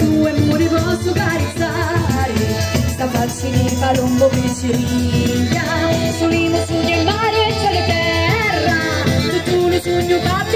tue muri posso carezzare, sta faccini palombo picciriglia, solimo sogno il mare e c'è la terra, tu ne sogno